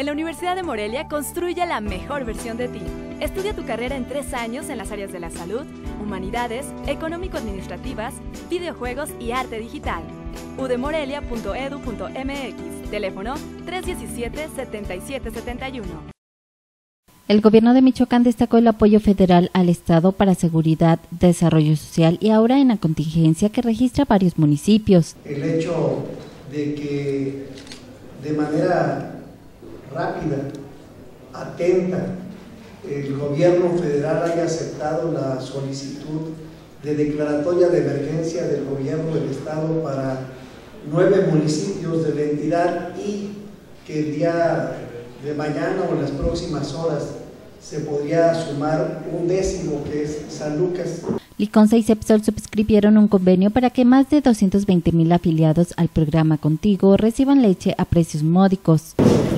En la Universidad de Morelia construye la mejor versión de ti. Estudia tu carrera en 3 años en las áreas de la salud, humanidades, económico-administrativas, videojuegos y arte digital. udemorelia.edu.mx, teléfono 317-7771. El gobierno de Michoacán destacó el apoyo federal al Estado para seguridad, desarrollo social y ahora en la contingencia que registra varios municipios. El hecho de que de manera rápida, atenta, el gobierno federal haya aceptado la solicitud de declaratoria de emergencia del gobierno del Estado para 9 municipios de la entidad y que el día de mañana o en las próximas horas se podría sumar un 10º, que es San Lucas. Liconza y Cepsol suscribieron un convenio para que más de 220,000 afiliados al programa Contigo reciban leche a precios módicos.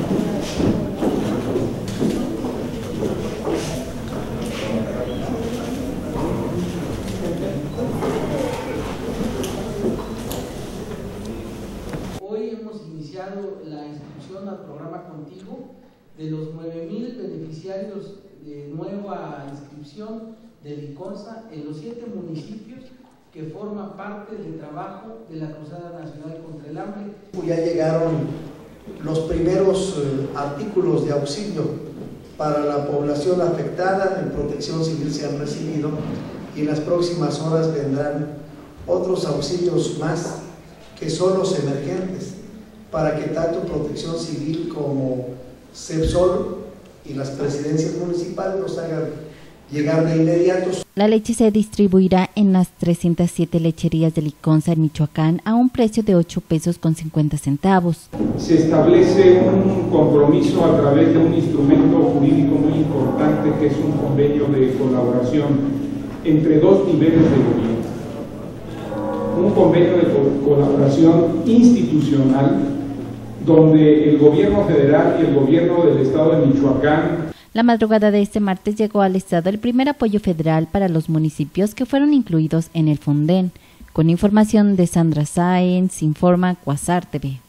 Hoy hemos iniciado la inscripción al programa Contigo de los 9,000 beneficiarios de nueva inscripción de Liconza en los 7 municipios que forman parte del trabajo de la Cruzada Nacional contra el Hambre. Ya llegaron los primeros artículos de auxilio para la población afectada, en Protección Civil se han recibido y en las próximas horas vendrán otros auxilios más que son los emergentes, para que tanto Protección Civil como Cepsol y las presidencias municipales los hagan llegar de inmediato. La leche se distribuirá en las 307 lecherías de Liconza en Michoacán a un precio de 8 pesos con 50 centavos. Se establece un compromiso a través de un instrumento jurídico muy importante que es un convenio de colaboración entre 2 niveles de gobierno. Un convenio de colaboración institucional donde el gobierno federal y el gobierno del estado de Michoacán. La madrugada de este martes llegó al estado el primer apoyo federal para los municipios que fueron incluidos en el Fonden. Con información de Sandra Sáenz, informa Cuasar TV.